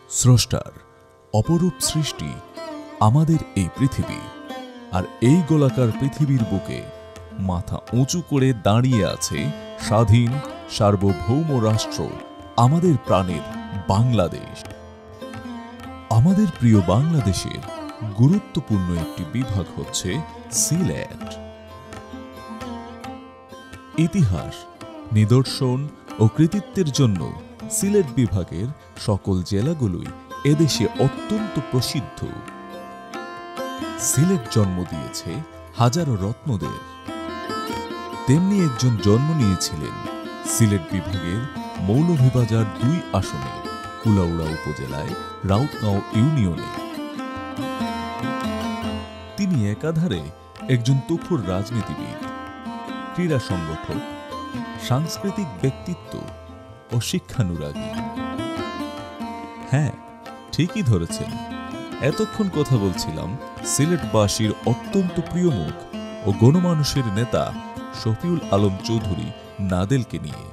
স্রষ্টার অপরূপ সৃষ্টি আমাদের এই পৃথিবী। আর এই গোলাকার পৃথিবীর বুকে মাথা উঁচু করে দাঁড়িয়ে আছে স্বাধীন সার্বভৌম রাষ্ট্র আমাদের প্রাণের বাংলাদেশ। আমাদের প্রিয় বাংলাদেশের গুরুত্বপূর্ণ একটি বিভাগ হচ্ছে সিলেট। ইতিহাস, নিদর্শন ও কৃতিত্বের জন্য সিলেট বিভাগের সকল জেলাগুলোই এদেশে অত্যন্ত প্রসিদ্ধ। সিলেট জন্ম দিয়েছে হাজারো রত্নদের, তেমনি একজন জন্ম নিয়েছিলেন সিলেট বিভাগের মৌলভীবাজার ২ আসনে কুলাউড়া উপজেলায় রাউতগাঁও ইউনিয়নে। তিনি একাধারে একজন তুখোড় রাজনীতিবিদ, ক্রীড়া সংগঠক, সাংস্কৃতিক ব্যক্তিত্ব ও শিক্ষানুরাগী। হ্যাঁ, ঠিকই ধরেছেন, এতক্ষণ কথা বলছিলাম সিলেটবাসীর অত্যন্ত প্রিয় মুখ ও গণমানুষের নেতা শফিউল আলম চৌধুরী নাদেলকে নিয়ে।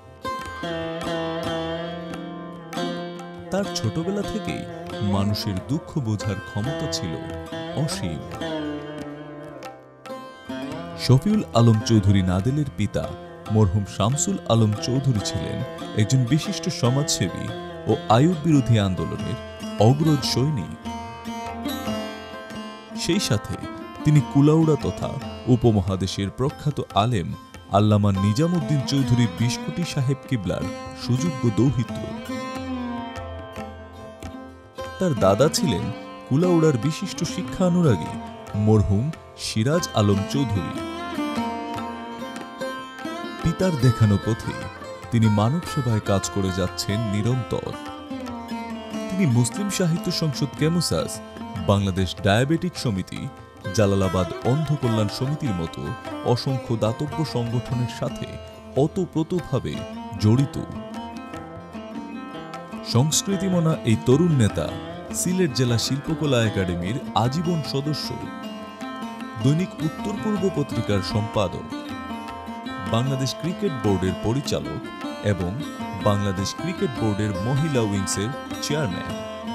তার ছোটবেলা থেকেই মানুষের দুঃখ বোঝার ক্ষমতা ছিল অসীম। শফিউল আলম চৌধুরী নাদেলের পিতা মরহুম শামসুল আলম চৌধুরী ছিলেন একজন বিশিষ্ট সমাজসেবী ও আইয়ুব বিরোধী আন্দোলনের অগ্রজ সৈনিক। সেই সাথে তিনি কুলাউড়া তথা উপমহাদেশের প্রখ্যাত আলেম আল্লামা নিজামুদ্দিন চৌধুরী বিশকুটি সাহেব কিবলার সুযোগ্য দৌহিত্র। তার দাদা ছিলেন কুলাউড়ার বিশিষ্ট শিক্ষানুরাগী মরহুম সিরাজ আলম চৌধুরী। পিতার দেখানো পথে তিনি মানব সেবায় কাজ করে যাচ্ছেন নিরন্তর। তিনি মুসলিম সাহিত্য সংসদ কেমুসাস, বাংলাদেশ ডায়াবেটিক সমিতি, জালালাবাদ অন্ধ কল্যাণ সমিতির মতো অসংখ্য দাতব্য সংগঠনের সাথে ওতপ্রোতভাবে জড়িত। সংস্কৃতিমনা এই তরুণ নেতা সিলেট জেলা শিল্পকলা একাডেমির আজীবন সদস্য, দৈনিক উত্তর পূর্ব পত্রিকার সম্পাদক, বাংলাদেশ ক্রিকেট বোর্ডের পরিচালক এবং বাংলাদেশ ক্রিকেট বোর্ডের মহিলা উইংসের চেয়ারম্যান।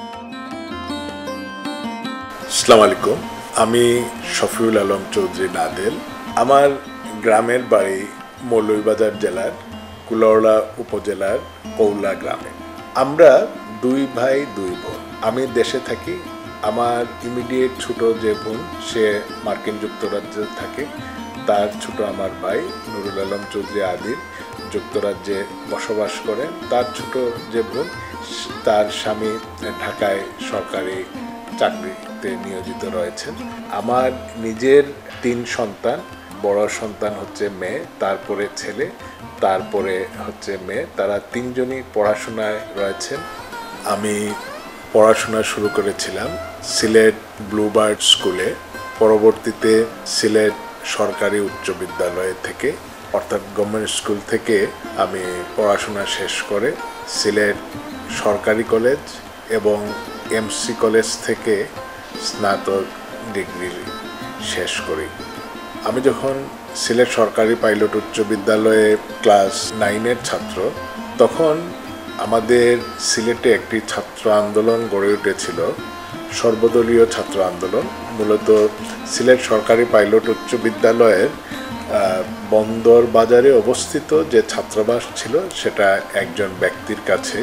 আসসালামু আলাইকুম, আমি শফিউল আলম চৌধুরী নাদেল। আমার গ্রামের বাড়ি মৌলভীবাজার জেলার কুলাউড়া উপজেলার কৌলা গ্রামে। আমরা ২ ভাই ২ বোন। আমি দেশে থাকি। আমার ইমিডিয়েট ছোট যে বোন সে মার্কিন যুক্তরাজ্যে থাকে। তার ছোট আমার ভাই নুরুল আলম চৌধুরী আদিল যুক্তরাজ্যে বসবাস করেন। তার ছোট যে বোন তার স্বামী ঢাকায় সরকারি চাকরিতে নিয়োজিত রয়েছেন। আমার নিজের ৩ সন্তান, বড় সন্তান হচ্ছে মেয়ে, তারপরে ছেলে, তারপরে হচ্ছে মেয়ে। তারা ৩ জনই পড়াশোনায় রয়েছেন। আমি পড়াশোনা শুরু করেছিলাম সিলেট ব্লুবার্ড স্কুলে, পরবর্তীতে সিলেট সরকারি উচ্চ বিদ্যালয় থেকে অর্থাৎ গভর্নমেন্ট স্কুল থেকে আমি পড়াশোনা শেষ করে সিলেট সরকারি কলেজ এবং এমসি কলেজ থেকে স্নাতক ডিগ্রি শেষ করি। আমি যখন সিলেট সরকারি পাইলট উচ্চ বিদ্যালয়ে ক্লাস 9-এর ছাত্র, তখন আমাদের সিলেটে একটি ছাত্র আন্দোলন গড়ে উঠেছিল, সর্বদলীয় ছাত্র আন্দোলন। মূলত সিলেট সরকারি পাইলট উচ্চ বিদ্যালয়ের বন্দর বাজারে অবস্থিত যে ছাত্রাবাস ছিল সেটা একজন ব্যক্তির কাছে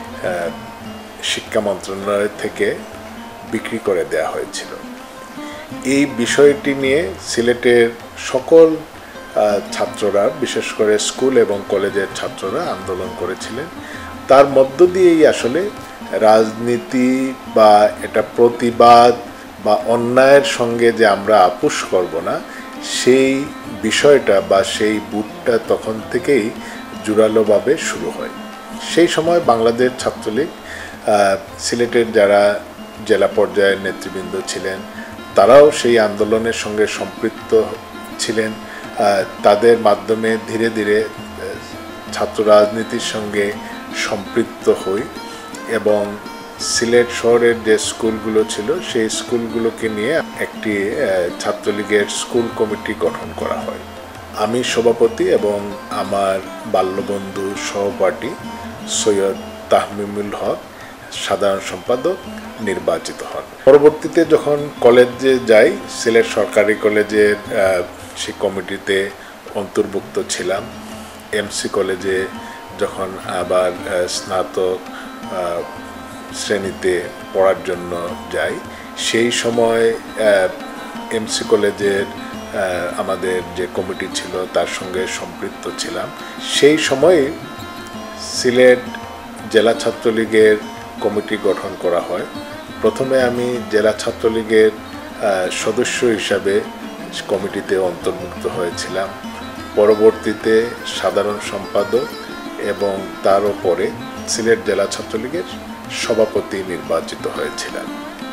শিক্ষা মন্ত্রণালয় থেকে বিক্রি করে দেওয়া হয়েছিল। এই বিষয়টি নিয়ে সিলেটের সকল ছাত্ররা, বিশেষ করে স্কুল এবং কলেজের ছাত্ররা আন্দোলন করেছিলেন। তার মধ্য দিয়েই আসলে রাজনীতি বা এটা প্রতিবাদ বা অন্যায়ের সঙ্গে যে আমরা আপোষ করব না, সেই বিষয়টা বা সেই বুটটা তখন থেকেই জোরালোভাবে শুরু হয়। সেই সময় বাংলাদেশ ছাত্রলীগ, সিলেটের যারা জেলা পর্যায়ের নেতৃবৃন্দ ছিলেন তারাও সেই আন্দোলনের সঙ্গে সম্পৃক্ত ছিলেন। তাদের মাধ্যমে ধীরে ধীরে ছাত্র রাজনীতির সঙ্গে সম্পৃক্ত হই এবং সিলেট শহরের যে স্কুলগুলো ছিল সেই স্কুলগুলোকে নিয়ে একটি ছাত্রলীগের স্কুল কমিটি গঠন করা হয়। আমি সভাপতি এবং আমার বাল্যবন্ধু সহপাঠী সৈয়দ তাহমিমুল হক সাধারণ সম্পাদক নির্বাচিত হন। পরবর্তীতে যখন কলেজে যাই, সিলেট সরকারি কলেজের সেই কমিটিতে অন্তর্ভুক্ত ছিলাম। এমসি কলেজে যখন আবার স্নাতক শ্রেণীতে পড়ার জন্য যাই, সেই সময় এমসি কলেজের আমাদের যে কমিটি ছিল তার সঙ্গে সম্পৃক্ত ছিলাম। সেই সময়ে সিলেট জেলা ছাত্রলীগের কমিটি গঠন করা হয়। প্রথমে আমি জেলা ছাত্রলীগের সদস্য হিসাবে কমিটিতে অন্তর্ভুক্ত হয়েছিলাম। পরবর্তীতে সাধারণ সম্পাদক এবং তারও পরে সিলেট জেলা ছাত্রলীগের সভাপতি নির্বাচিত হয়েছিলাম।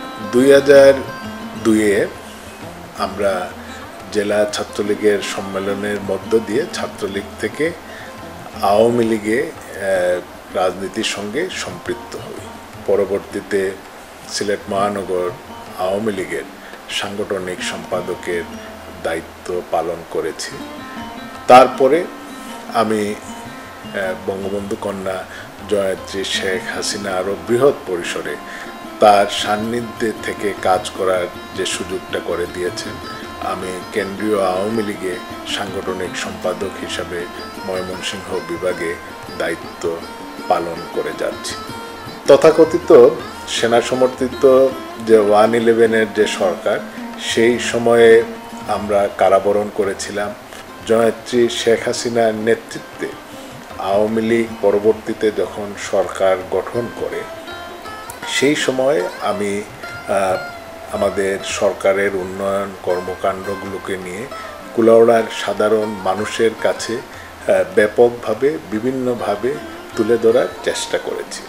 2002-এ আমরা জেলা ছাত্রলীগের সম্মেলনের মধ্য দিয়ে ছাত্রলীগ থেকে আওয়ামী লীগে রাজনীতির সঙ্গে সম্পৃক্ত হই। পরবর্তীতে সিলেট মহানগর আওয়ামী লীগের সাংগঠনিক সম্পাদকের দায়িত্ব পালন করেছি। তারপরে আমি বঙ্গবন্ধু কন্যা জয়ত্রী শেখ হাসিনা আরও বৃহৎ পরিসরে তার সান্নিধ্যে থেকে কাজ করার যে সুযোগটা করে দিয়েছেন, আমি কেন্দ্রীয় আওয়ামী লীগে সাংগঠনিক সম্পাদক হিসাবে ময়মনসিংহ বিভাগে দায়িত্ব পালন করে যাচ্ছি। তথাকথিত সেনা সমর্থিত যে 111-এর যে সরকার, সেই সময়ে আমরা কারাবরণ করেছিলাম। জয়ত্রী শেখ হাসিনার নেতৃত্বে আওয়ামী লীগ পরবর্তীতে যখন সরকার গঠন করে, সেই সময় আমি আমাদের সরকারের উন্নয়ন কর্মকাণ্ডগুলোকে নিয়ে কুলাউড়ার সাধারণ মানুষের কাছে ব্যাপকভাবে বিভিন্নভাবে তুলে ধরার চেষ্টা করেছি।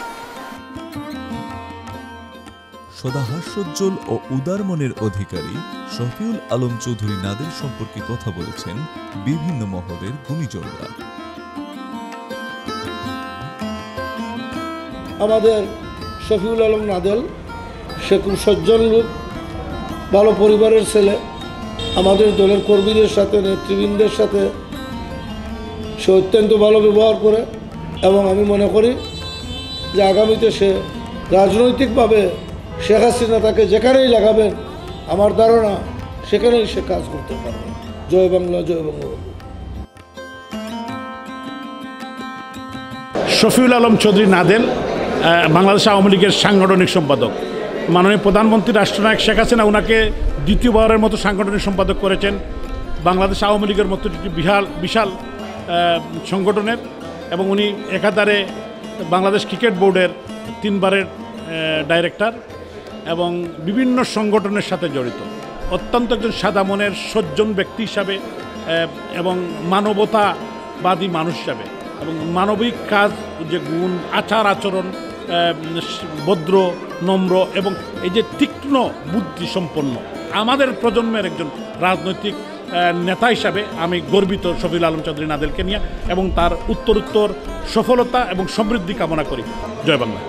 সদাহাস্যোজ্জ্বল ও উদার মনের অধিকারী শফিউল আলম চৌধুরী নাদেল সম্পর্কে কথা বলেছেন বিভিন্ন মহলের গুণীজনরা। আমাদের শফিউল আলম নাদেল, সে খুব সজ্জন লোক, ভালো পরিবারের ছেলে। আমাদের দলের কর্মীদের সাথে, নেতৃবৃন্দের সাথে সে অত্যন্ত ভালো ব্যবহার করে এবং আমি মনে করি যে আগামীতে সে রাজনৈতিকভাবে শেখ হাসিনা তাকে যেখানেই লাগাবেন, আমার ধারণা সেখানেই সে কাজ করতে পারবে। জয় বাংলা, জয় বঙ্গবন্ধু। শফিউল আলম চৌধুরী নাদেল বাংলাদেশ আওয়ামী লীগের সাংগঠনিক সম্পাদক। মাননীয় প্রধানমন্ত্রী রাষ্ট্রনায়ক শেখ হাসিনা ওনাকে দ্বিতীয়বারের মতো সাংগঠনিক সম্পাদক করেছেন। বাংলাদেশ আওয়ামী লীগের মতো একটি বিশাল সংগঠনের, এবং উনি একাধারে বাংলাদেশ ক্রিকেট বোর্ডের 3 বারের ডাইরেক্টর এবং বিভিন্ন সংগঠনের সাথে জড়িত। অত্যন্ত একজন সাদা মনের সজ্জন ব্যক্তি হিসাবে এবং মানবতাবাদী মানুষ হিসাবে এবং মানবিক কাজ যে গুণ, আচার আচরণ, ভদ্র, নম্র এবং এই যে তীক্ষ্ণ বুদ্ধি সম্পন্ন আমাদের প্রজন্মের একজন রাজনৈতিক নেতা হিসাবে আমি গর্বিত শফিউল আলম চৌধুরী নাদেলকে নিয়ে, এবং তার উত্তরোত্তর সফলতা এবং সমৃদ্ধি কামনা করি। জয় বাংলা।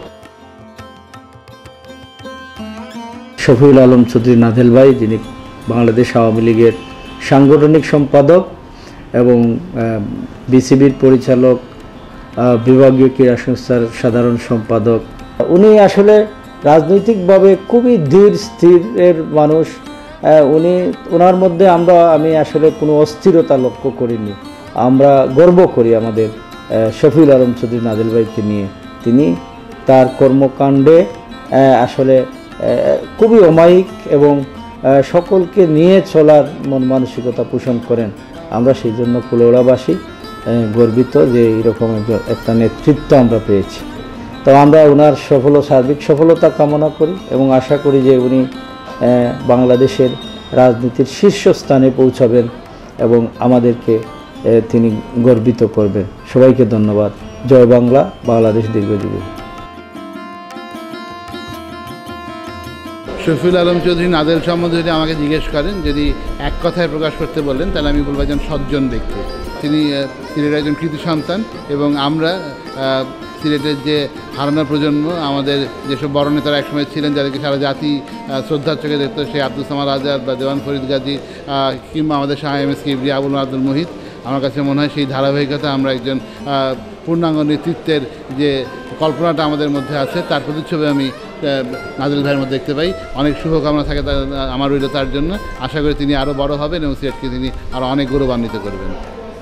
শফিউল আলম চৌধুরী নাদেল ভাই, যিনি বাংলাদেশ আওয়ামী লীগের সাংগঠনিক সম্পাদক এবং বিসিবির পরিচালক, বিভাগীয় ক্রীড়া সংস্থার সাধারণ সম্পাদক। উনি আসলে রাজনৈতিকভাবে খুবই ধীর স্থিরের মানুষ। ওনার মধ্যে আমি আসলে কোনো অস্থিরতা লক্ষ্য করিনি। আমরা গর্ব করি আমাদের শফিউল আলম চৌধুরী নাদেল ভাইকে নিয়ে। তিনি তার কর্মকাণ্ডে আসলে খুবই অমায়িক এবং সকলকে নিয়ে চলার মন মানসিকতা পোষণ করেন। আমরা সেই জন্য কুলাউড়াবাসী গর্বিত যে এরকম একটা নেতৃত্ব আমরা পেয়েছি। তো আমরা ওনার সার্বিক সফলতা কামনা করি এবং আশা করি যে উনি বাংলাদেশের রাজনীতির শীর্ষস্থানে পৌঁছাবেন এবং আমাদেরকে তিনি গর্বিত করবেন। সবাইকে ধন্যবাদ। জয় বাংলা, বাংলাদেশ দীর্ঘজীবী। শফিউল আলম চৌধুরী নাদেল সম্বন্ধে যদি আমাকে জিজ্ঞেস করেন, যদি এক কথায় প্রকাশ করতে বলেন, তাহলে আমি বলবো একজন সজ্জন ব্যক্তি। তিনি সিলেটের একজন কৃতি সন্তান এবং আমরা সিলেটের যে হারানোর প্রজন্ম, আমাদের যেসব বড় নেতারা একসময় ছিলেন, যাদেরকে সারা জাতি শ্রদ্ধার চোখে দেখত, সেই আব্দুল সামাদ আজাদ বা দেওয়ান ফরিদ গাজী কিংবা আমাদের শাহ এম এস কিবরি, আবুল আব্দুল মুহিত, আমার কাছে মনে হয় সেই ধারাবাহিকতা আমরা একজন পূর্ণাঙ্গ নেতৃত্বের যে কল্পনাটা আমাদের মধ্যে আছে, তার প্রতিচ্ছবি আমি নাদেল ভাইয়ের মধ্যে দেখতে পাই। অনেক শুভকামনা থাকে আমার রইল তার জন্য। আশা করি তিনি আরও বড় হবেন এবং সিলেটকে তিনি আরও অনেক গৌরবান্বিত করবেন।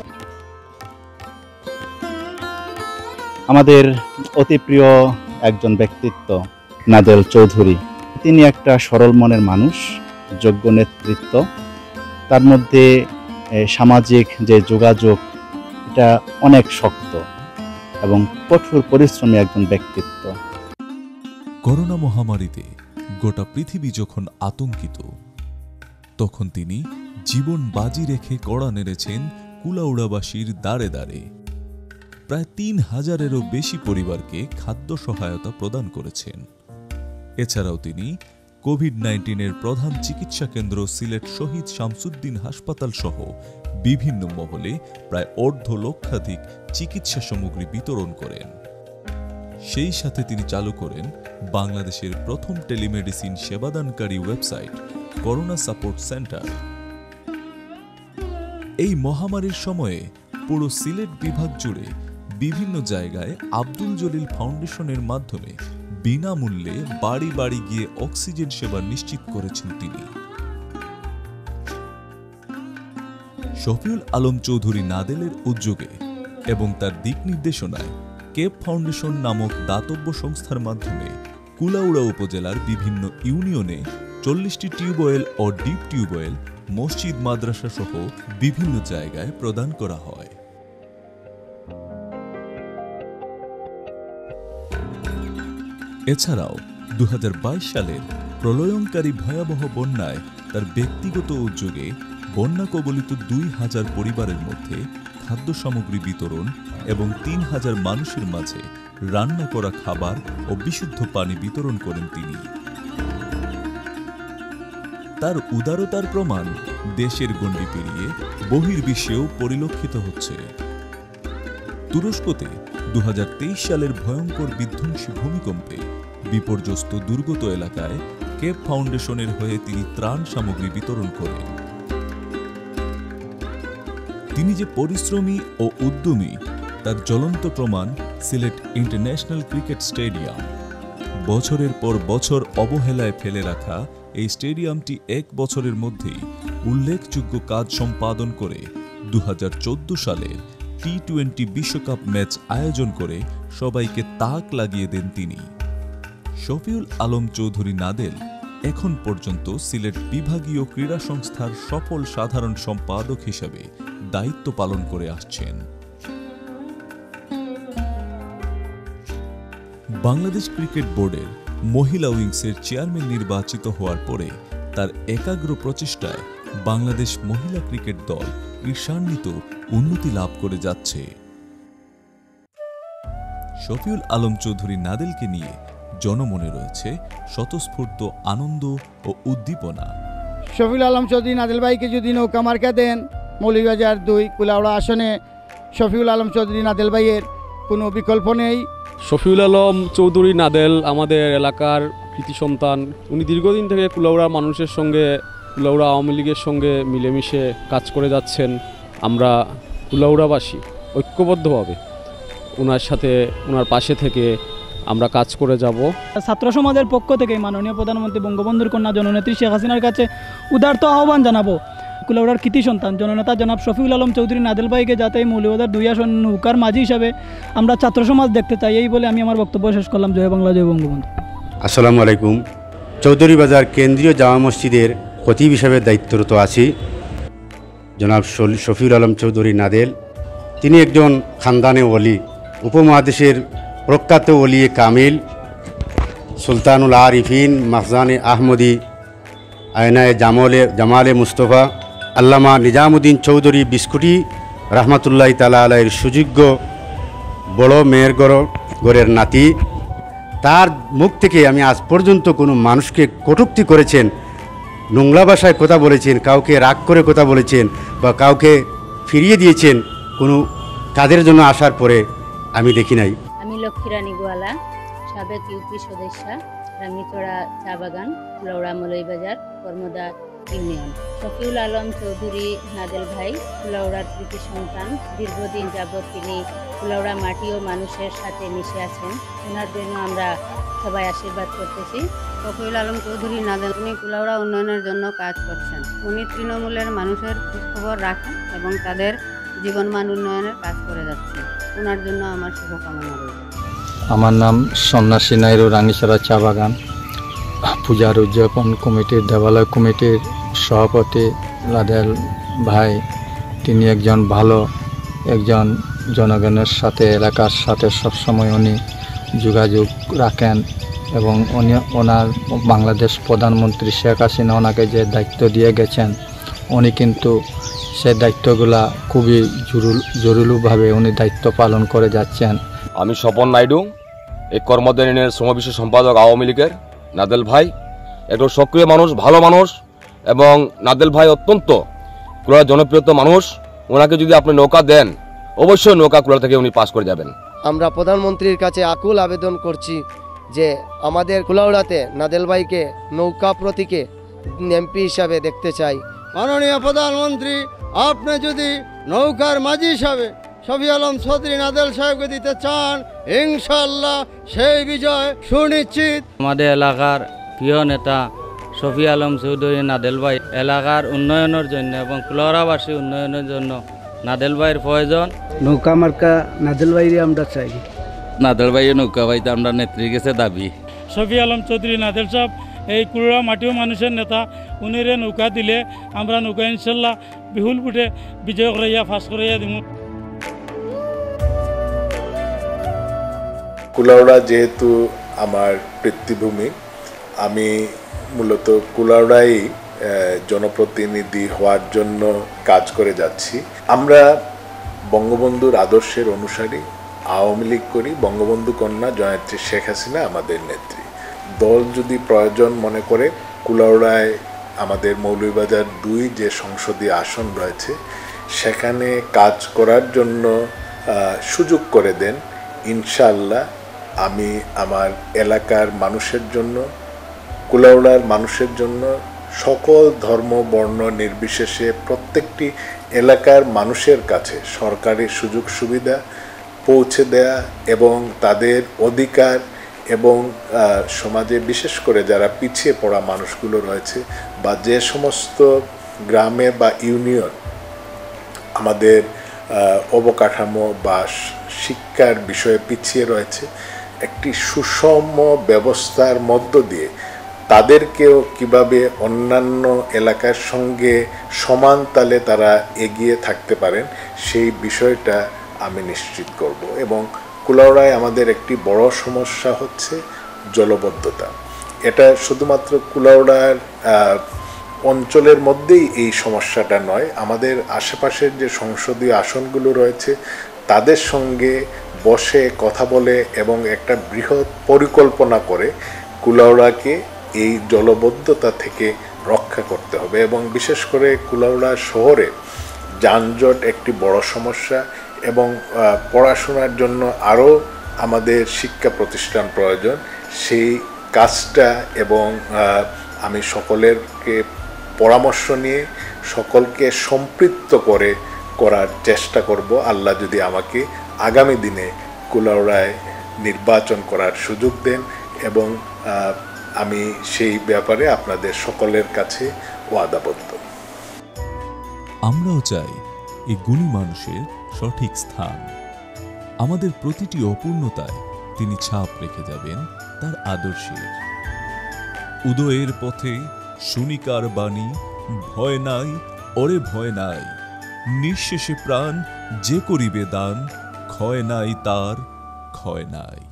আমাদের অতি প্রিয় একজন ব্যক্তিত্ব নাদেল চৌধুরী। তিনি একটা সরল মনের মানুষ, যোগ্য নেতৃত্ব, তার মধ্যে সামাজিক যে যোগাযোগ এটা অনেক শক্ত এবং কঠোর পরিশ্রমী একজন ব্যক্তিত্ব। করোনা মহামারীতে গোটা পৃথিবী যখন আতঙ্কিত, তখন তিনি জীবন বাজি রেখে কড়া নেড়েছেন কুলাউড়াবাসীর দ্বারে দ্বারে। প্রায় ৩,০০০-এরও বেশি পরিবারকে খাদ্য সহায়তা প্রদান করেছেন। এছাড়াও তিনি কোভিড-19-এর প্রধান চিকিৎসা কেন্দ্র সিলেট শহীদ শামসুদ্দিন হাসপাতাল সহ বিভিন্ন মহলে প্রায় ১৫,০০,০০০ চিকিৎসা সামগ্রী বিতরণ করেন। সেই সাথে তিনি চালু করেন বাংলাদেশের প্রথম টেলিমেডিসিন সেবাদানকারী ওয়েবসাইট করোনা সাপোর্ট সেন্টার। এই মহামারীর সময়ে পুরো সিলেট বিভাগ জুড়ে বিভিন্ন জায়গায় আব্দুল জলিল ফাউন্ডেশনের মাধ্যমে বিনামূল্যে বাড়ি বাড়ি গিয়ে অক্সিজেন সেবা নিশ্চিত করেছেন তিনি। শফিউল আলম চৌধুরী নাদেলের উদ্যোগে এবং তার দিক নির্দেশনায় কেপ ফাউন্ডেশন নামক দাতব্য সংস্থার মাধ্যমে কুলাউড়া উপজেলার বিভিন্ন ইউনিয়নে ৪০টি টিউবওয়েল ও ডিপ টিউবওয়েল, মসজিদ, মাদ্রাসা সহ বিভিন্ন জায়গায় প্রদান করা হয়। এছাড়াও ২০২২ সালের প্রলয়ঙ্কারী ভয়াবহ বন্যায় তার ব্যক্তিগত উদ্যোগে বন্যা কবলিত ২,০০০ পরিবারের মধ্যে খাদ্য সামগ্রী বিতরণ এবং ৩,০০০ মানুষের মাঝে রান্না করা খাবার ও বিশুদ্ধ পানি বিতরণ করেন তিনি। তার উদারতার প্রমাণ দেশের গণ্ডি পেরিয়ে বহির্বিশ্বেও পরিলক্ষিত হচ্ছে। তুরস্কতে ২০২৩ সালের ভয়ঙ্কর বিধ্বংসী ভূমিকম্পে বিপর্যস্ত দুর্গত এলাকায় কেপ ফাউন্ডেশনের হয়ে তিনি ত্রাণ সামগ্রী বিতরণ করেন। তিনি যে পরিশ্রমী ও উদ্যমী তার জ্বলন্ত প্রমাণ সিলেট ইন্টারন্যাশনাল ক্রিকেট স্টেডিয়াম। বছরের পর বছর অবহেলায় ফেলে রাখা এই স্টেডিয়ামটি ১ বছরের মধ্যেই উল্লেখযোগ্য কাজ সম্পাদন করে ২০১৪ সালের টি-20 বিশ্বকাপ ম্যাচ আয়োজন করে সবাইকে তাক লাগিয়ে দেন তিনি। শফিউল আলম চৌধুরী নাদেল এখন পর্যন্ত সিলেট বিভাগীয় ক্রীড়া সংস্থার সফল সাধারণ সম্পাদক হিসেবে দায়িত্ব পালন করে আসছেন। বাংলাদেশ ক্রিকেট বোর্ডের মহিলা উইংসের চেয়ারম্যান নির্বাচিত হওয়ার পরে তার একাগ্র প্রচেষ্টায় বাংলাদেশ মহিলা ক্রিকেট দল ঈর্ষান্বিত উন্নতি লাভ করে যাচ্ছে। শফিউল আলম চৌধুরী নাদেলকে নিয়ে জনমনে রয়েছে স্বতঃস্ফূর্ত আনন্দ ও উদ্দীপনা। শফিউল আলম চৌধুরী নাদেল ভাইকে যদি নৌকা মার্কা দেন, মৌলভীবাজার ২ কুলাউড়া আসনে শফিউল আলম চৌধুরী নাদেল ভাইয়ের কোনো বিকল্প নেই। শফিউল আলম চৌধুরী নাদেল আমাদের এলাকার কৃতি সন্তান। উনি দীর্ঘদিন থেকে কুলাউড়া মানুষের সঙ্গে, কুলাউড়া আওয়ামী লীগের সঙ্গে মিলেমিশে কাজ করে যাচ্ছেন। আমরা কুলাউড়াবাসী ঐক্যবদ্ধভাবে ওনার সাথে, ওনার পাশে থেকে আমরা কাজ করে যাব। ছাত্র সমাজের পক্ষ থেকে মাননীয় প্রধানমন্ত্রী বঙ্গবন্ধুর কন্যা জননেত্রী শেখ হাসিনার কাছে উদারত আহ্বান জানাবো, কুলাউড়ার কৃতি সন্তান জননেতা জনাব শফিউল আলম চৌধুরী নাদেল ভাইকে যাতে মৌলভীবাজার ২ আসন নৌকার মাঝি হিসাবে আমরা ছাত্র সমাজ দেখতে চাই। এই বলে আমি আমার বক্তব্য শেষ করলাম। জয় বাংলা, জয় বঙ্গবন্ধু। আসসালামু আলাইকুম। চৌধুরীবাজার কেন্দ্রীয় জামা মসজিদের খতিব হিসাবে দায়িত্বরত আছি। জনাব শফিউল আলম চৌধুরী নাদেল, তিনি একজন খানদানে ওলি, উপমহাদেশের প্রখ্যাত ওলি কামিল, সুলতানুল আরিফিন, মাহজানে আহমদি, আয়নায় জামালে মুস্তফা, আল্লামা নিজামুদ্দিন চৌধুরী বিস্কুটি রহমাতুল্লাহ তাআলা আলাইহির সুযোগ্য বড় মেয়ের গড়ের নাতি। তার মুখ থেকে আমি আজ পর্যন্ত কোনো মানুষকে কটূক্তি করেছেন, নোংরা ভাষায় কথা বলেছেন, কাউকে রাগ করে কথা বলেছেন বা কাউকে ফিরিয়ে দিয়েছেন কোনো কাজের জন্য আসার পরে আমি দেখি নাই। আমি লক্ষ্মীরানী গোয়ালা, সাবেক ইউপি সদস্যা, রাঙ্গিচড়া চা বাগান, কুলাউড়া মৌলভীবাজার, কর্মদা ইউনিয়ন। শফিউল আলম চৌধুরী নাদেল ভাই কুলাউড়ার কৃতি সন্তান। দীর্ঘদিন যাবৎ তিনি কুলাউড়া মাটি ও মানুষের সাথে মিশে আছেন। ওনার জন্য আমরা সবাই আশীর্বাদ করতেছি। শফিউল আলম চৌধুরী নাদেল উনি কুলাউড়া উন্নয়নের জন্য কাজ করছেন। উনি তৃণমূলের মানুষের খোঁজখবর রাখেন এবং তাদের জীবনমান উন্নয়নের কাজ করে যাচ্ছেন। ওনার জন্য আমার শুভকামনা রইল। আমার নাম সন্ন্যাসী নাইরু, রাঙ্গিছড়া চা বাগান পূজার উদযাপন কমিটির দেবালয় কমিটির সভাপতি নাদেল ভাই। তিনি একজন ভালো একজন জনগণের সাথে, এলাকার সাথে সবসময় উনি যোগাযোগ রাখেন এবং উনি ওনার বাংলাদেশ প্রধানমন্ত্রী শেখ হাসিনা ওনাকে যে দায়িত্ব দিয়ে গেছেন, উনি কিন্তু সে দায়িত্বগুলা খুবই জরুরিভাবে উনি দায়িত্ব পালন করে যাচ্ছেন। আমি স্বপন নাইডু, এই কর্মদের ইউনিয়নের সমাবেশ সম্পাদক আওয়ামী লীগের। নাদেল ভাই একজন সক্রিয় মানুষ, ভালো মানুষ, এবং নাদেল ভাই অত্যন্ত কুলার জনপ্রিয়তা মানুষ। ওনাকে যদি আপনি নৌকা দেন, অবশ্যই নৌকা কুলার থেকে উনি পাস করে যাবেন। আমরা প্রধানমন্ত্রীর কাছে আকুল আবেদন করছি যে আমাদের কুলাউড়াতে নাদেল ভাইকে নৌকা প্রতীকে এমপি হিসাবে দেখতে চাই। মাননীয় প্রধানমন্ত্রী, আপনি যদি নৌকার মাঝি হিসাবে শফিউল আলম চৌধুরী নাদেল সাহেবকে দিতে চান, ইনশাআল্লাহ সেই বিজয় সুনিশ্চিত। আমাদের এলাকার প্রিয় নেতা শফিউল আলম চৌধুরী নাদেল ভাই এলাকার উন্নয়নের জন্য এবং কুলাউড়াবাসী উন্নয়নের জন্য নাদেল ভাইয়ের প্রয়োজন। নৌকা মার্কা নাদেল ভাইরে আমরা চাই। নাদেল ভাইয়ের নৌকা ভাইতে আমরা নেত্রীর কাছে দাবি। শফিউল আলম চৌধুরী নাদেল সাহেব এই কুলাউড়া মাটিও মানুষের নেতা। উনিরে নৌকা দিলে আমরা নৌকা ইনশাল্লাহ বিহুল ফুটে বিজয় করাইয়া ফাঁস করাইয়া দিব। কুলাউড়া যেহেতু আমার পিতৃভূমি, আমি মূলত কুলাউড়ায় জনপ্রতিনিধি হওয়ার জন্য কাজ করে যাচ্ছি। আমরা বঙ্গবন্ধুর আদর্শের অনুসারী, আওয়ামী লীগ করি। বঙ্গবন্ধু কন্যা জয়নেত্রী শেখ হাসিনা আমাদের নেত্রী। দল যদি প্রয়োজন মনে করে কুলাউড়ায় আমাদের মৌলভীবাজার 2 যে সংসদীয় আসন রয়েছে সেখানে কাজ করার জন্য সুযোগ করে দেন, ইনশাআল্লাহ আমি আমার এলাকার মানুষের জন্য, কুলাউড়ার মানুষের জন্য, সকল ধর্ম বর্ণ নির্বিশেষে প্রত্যেকটি এলাকার মানুষের কাছে সরকারি সুযোগ সুবিধা পৌঁছে দেয়া এবং তাদের অধিকার এবং সমাজে বিশেষ করে যারা পিছিয়ে পড়া মানুষগুলো রয়েছে বা যে সমস্ত গ্রামে বা ইউনিয়ন আমাদের অবকাঠামো বা শিক্ষার বিষয়ে পিছিয়ে রয়েছে, একটি সুষম ব্যবস্থার মধ্য দিয়ে তাদেরকেও কিভাবে অন্যান্য এলাকার সঙ্গে সমান তালে তারা এগিয়ে থাকতে পারেন সেই বিষয়টা আমি নিশ্চিত করব। এবং কুলাউড়ায় আমাদের একটি বড় সমস্যা হচ্ছে জলবদ্ধতা। এটা শুধুমাত্র কুলাউড়ার অঞ্চলের মধ্যেই এই সমস্যাটা নয়, আমাদের আশেপাশের যে সংসদীয় আসনগুলো রয়েছে তাদের সঙ্গে বসে কথা বলে এবং একটা বৃহৎ পরিকল্পনা করে কুলাউড়াকে এই জলবদ্ধতা থেকে রক্ষা করতে হবে। এবং বিশেষ করে কুলাউড়া শহরে যানজট একটি বড় সমস্যা এবং পড়াশোনার জন্য আরও আমাদের শিক্ষা প্রতিষ্ঠান প্রয়োজন। সেই কাজটা এবং আমি সকলেরকে পরামর্শ নিয়ে সকলকে সম্পৃক্ত করে করার চেষ্টা করব, আল্লাহ যদি আমাকে আগামী দিনে কুলাউড়ায় নির্বাচন করার সুযোগ দেন। এবং আমি সেই ব্যাপারে আপনাদের সকলের কাছে ওয়াদাবদ্ধ। আমরাও চাই এই গুণী মানুষের সঠিক স্থান। আমাদের প্রতিটি অপূর্ণতায় তিনি ছাপ রেখে যাবেন তার আদর্শের। উদয়ের পথে শুনিকার বাণী, ভয় নাই ওরে ভয় নাই, নিঃশেষে প্রাণ যে করিবে দান, ক্ষয় নাই তার ক্ষয় নাই।